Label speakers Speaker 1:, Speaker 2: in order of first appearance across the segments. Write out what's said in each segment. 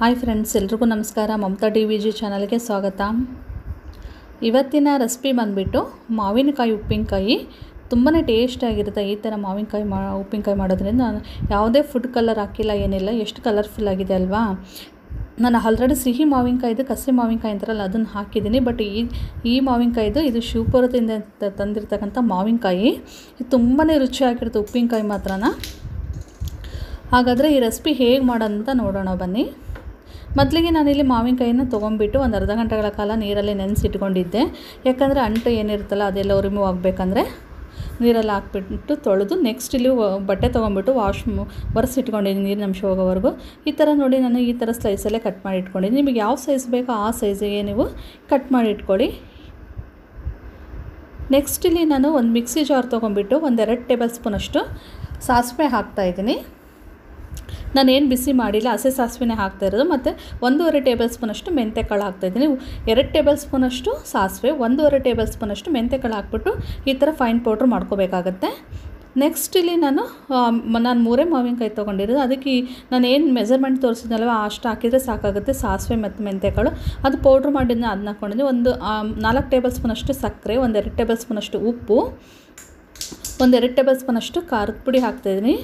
Speaker 1: Hi friends, ಎಲ್ರಿಗೂ ನಮಸ್ಕಾರ. Mamata DVG ಚಾನಲ್ಗೆ ಸ್ವಾಗತ. ಇವತ್ತಿನ ರೆಸಿಪಿ ಬಂದುಬಿಟ್ಟು ಮಾವಿನಕಾಯಿ ಉಪ್ಪಿನಕಾಯಿ. ತುಂಬಾ ಟೇಸ್ಟಾಗಿರುತ್ತೆ. ಈ ಥರ ಮಾವಿನಕಾಯಿ ಉಪ್ಪಿನಕಾಯಿ ಮಾಡೋದ್ರಿಂದ ನಾನು ಯಾವುದೇ ಫುಡ್ ಕಲರ್ ಹಾಕಿಲ್ಲ, ಏನಿಲ್ಲ. ಎಷ್ಟು ಕಲರ್ಫುಲ್ ಆಗಿದೆ ಅಲ್ವಾ. ನಾನು ಆಲ್ರೆಡಿ ಸಿಹಿ ಮಾವಿನಕಾಯಿದು ಕಸಿ ಮಾವಿನಕಾಯಿ ಅಂತಾರಲ್ಲ ಅದನ್ನು ಹಾಕಿದ್ದೀನಿ. ಬಟ್ ಈ ಮಾವಿನಕಾಯಿದು ಇದು ಶಿವಪುರದಿಂದ ತಂದಿರ್ತಕ್ಕಂಥ ಮಾವಿನಕಾಯಿ. ಇದು ತುಂಬಾ ರುಚಿಯಾಗಿರುತ್ತೆ ಉಪ್ಪಿನಕಾಯಿ ಮಾತ್ರನ. ಹಾಗಾದರೆ ಈ ರೆಸಿಪಿ ಹೇಗೆ ಮಾಡೋದಂತ ನೋಡೋಣ ಬನ್ನಿ. ಮೊದಲಿಗೆ ನಾನಿಲ್ಲಿ ಮಾವಿನಕಾಯಿನ ತೊಗೊಂಡ್ಬಿಟ್ಟು ಒಂದು ಅರ್ಧ ಗಂಟೆಗಳ ಕಾಲ ನೀರಲ್ಲಿ ನೆನೆಸಿಟ್ಕೊಂಡಿದ್ದೆ. ಯಾಕಂದರೆ ಅಂಟು ಏನಿರುತ್ತಲ್ಲ ಅದೆಲ್ಲ ರಿಮೂವ್ ಆಗಬೇಕಂದ್ರೆ ನೀರಲ್ಲಿ ಹಾಕ್ಬಿಟ್ಟು ತೊಳೆದು ನೆಕ್ಸ್ಟ್ ಇಲ್ಲಿ ಬಟ್ಟೆ ತೊಗೊಂಡ್ಬಿಟ್ಟು ಒರೆಸಿಟ್ಕೊಂಡಿದ್ದೀನಿ ನೀರಿನ ಅಂಶ ಹೋಗೋವರೆಗೂ. ಈ ಥರ ನೋಡಿ ನಾನು ಈ ಥರ ಸ್ಲೈಸಲ್ಲೇ ಕಟ್ ಮಾಡಿ ಇಟ್ಕೊಂಡಿದ್ದೀನಿ. ನಿಮಗೆ ಯಾವ ಸೈಜ್ ಬೇಕೋ ಆ ಸೈಜಿಗೆ ನೀವು ಕಟ್ ಮಾಡಿ ಇಟ್ಕೊಳ್ಳಿ. ನೆಕ್ಸ್ಟ್ ಇಲ್ಲಿ ನಾನು ಒಂದು ಮಿಕ್ಸಿ ಜಾರ್ ತೊಗೊಂಡ್ಬಿಟ್ಟು 1-2 ಟೇಬಲ್ ಸ್ಪೂನಷ್ಟು ಸಾಸಿವೆ ಹಾಕ್ತಾಯಿದ್ದೀನಿ. ನಾನೇನು ಬಿಸಿ ಮಾಡಿಲ್ಲ, ಹಸಿ ಸಾಸಿವೆನೇ ಹಾಕ್ತಾಯಿರೋದು. ಮತ್ತು 1.5 ಟೇಬಲ್ ಸ್ಪೂನಷ್ಟು ಮೆಂತ್ಯಕಾಳು ಹಾಕ್ತಾಯಿದ್ದೀನಿ. 2 ಟೇಬಲ್ ಸ್ಪೂನಷ್ಟು ಸಾಸಿವೆ, 1.5 ಟೇಬಲ್ ಸ್ಪೂನಷ್ಟು ಮೆಂತ್ಯಕಾಳು ಹಾಕ್ಬಿಟ್ಟು ಈ ಥರ ಫೈನ್ ಪೌಡ್ರ್ ಮಾಡ್ಕೋಬೇಕಾಗತ್ತೆ. ನೆಕ್ಸ್ಟ್ ಇಲ್ಲಿ ನಾನು 3 ಮಾವಿನಕಾಯಿ ತೊಗೊಂಡಿರೋದು. ಅದಕ್ಕೆ ನಾನು ಏನು ಮೆಜರ್ಮೆಂಟ್ ತೋರಿಸಿದ್ನಲ್ವ ಅಷ್ಟು ಹಾಕಿದರೆ ಸಾಕಾಗುತ್ತೆ. ಸಾಸಿವೆ ಮತ್ತು ಮೆಂತ್ಯಕಾಳು ಅದು ಪೌಡ್ರ್ ಮಾಡಿದ್ದನ್ನ ಅದನ್ನ ಹಾಕ್ಕೊಂಡಿದ್ದೀನಿ. 4 ಟೇಬಲ್ ಸ್ಪೂನಷ್ಟು ಸಕ್ಕರೆ, 1-2 ಟೇಬಲ್ ಸ್ಪೂನಷ್ಟು ಉಪ್ಪು, 1-2 ಟೇಬಲ್ ಸ್ಪೂನಷ್ಟು ಖಾರದ ಪುಡಿ ಹಾಕ್ತಾಯಿದ್ದೀನಿ.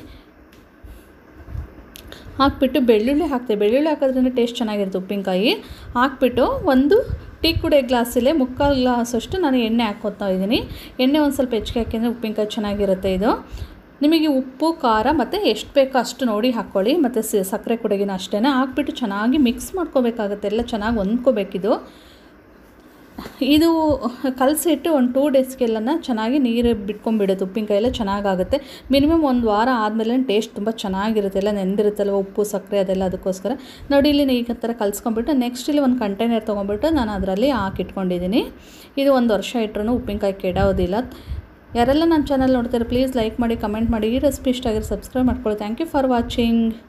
Speaker 1: ಹಾಕ್ಬಿಟ್ಟು ಬೆಳ್ಳುಳ್ಳಿ ಬೆಳ್ಳುಳ್ಳಿ ಹಾಕೋದ್ರಿಂದ ಟೇಸ್ಟ್ ಚೆನ್ನಾಗಿರುತ್ತೆ ಉಪ್ಪಿನಕಾಯಿ. ಹಾಕ್ಬಿಟ್ಟು 1 ಟೀ ಕುಡಿಯೋ ಗ್ಲಾಸಲ್ಲೇ 3/4 ಗ್ಲಾಸಷ್ಟು ನಾನು ಎಣ್ಣೆ ಹಾಕ್ಕೊತಾ ಇದ್ದೀನಿ. ಎಣ್ಣೆ ಒಂದು ಸ್ವಲ್ಪ ಹೆಚ್ಚಿಗೆ ಹಾಕಿದರೆ ಉಪ್ಪಿನಕಾಯಿ ಚೆನ್ನಾಗಿರುತ್ತೆ ಇದು. ನಿಮಗೆ ಉಪ್ಪು ಖಾರ ಮತ್ತು ಎಷ್ಟು ಬೇಕೋ ಅಷ್ಟು ನೋಡಿ ಹಾಕ್ಕೊಳ್ಳಿ. ಮತ್ತು ಸಕ್ಕರೆ ಕುಡಿಗಿನ ಅಷ್ಟೇ ಹಾಕ್ಬಿಟ್ಟು ಚೆನ್ನಾಗಿ ಮಿಕ್ಸ್ ಮಾಡ್ಕೋಬೇಕಾಗುತ್ತೆ. ಎಲ್ಲ ಚೆನ್ನಾಗಿ ಹೊಂದ್ಕೋಬೇಕಿದು. ಇದು ಕಲಸಿಟ್ಟು ಒಂದು 2 ಡೇಸ್ಗೆಲ್ಲ ಚೆನ್ನಾಗಿ ನೀರು ಬಿಟ್ಕೊಂಡ್ಬಿಡುತ್ತೆ. ಉಪ್ಪಿನಕಾಯಿ ಎಲ್ಲ ಚೆನ್ನಾಗಾಗುತ್ತೆ. ಮಿನಿಮಮ್ 1 ವಾರ ಆದಮೇಲೆ ಟೇಸ್ಟ್ ತುಂಬ ಚೆನ್ನಾಗಿರುತ್ತೆ. ಎಲ್ಲ ನೆಂದಿರುತ್ತಲ್ವ ಉಪ್ಪು ಸಕ್ಕರೆ ಅದೆಲ್ಲ. ಅದಕ್ಕೋಸ್ಕರ ನೋಡಿ ಇಲ್ಲಿ ಈ ಥರ ಕಲಿಸ್ಕೊಂಡ್ಬಿಟ್ಟು ನೆಕ್ಸ್ಟ್ ಇಲ್ಲಿ ಒಂದು ಕಂಟೈನರ್ ತೊಗೊಂಡ್ಬಿಟ್ಟು ನಾನು ಅದರಲ್ಲಿ ಹಾಕಿಟ್ಕೊಂಡಿದ್ದೀನಿ. ಇದು 1 ವರ್ಷ ಇಟ್ಟರೂ ಉಪ್ಪಿನಕಾಯಿ ಕೆಡೋದಿಲ್ಲ. ಯಾರೆಲ್ಲ ನನ್ನ ಚಾನಲ್ ನೋಡ್ತಾರೆ ಪ್ಲೀಸ್ ಲೈಕ್ ಮಾಡಿ, ಕಮೆಂಟ್ ಮಾಡಿ. ಈ ರೆಸಿಪಿ ಇಷ್ಟ ಆಗಿರೋ ಸಬ್ಸ್ಕ್ರೈಬ್ ಮಾಡ್ಕೊಳ್ಳಿ. Thank you for watching.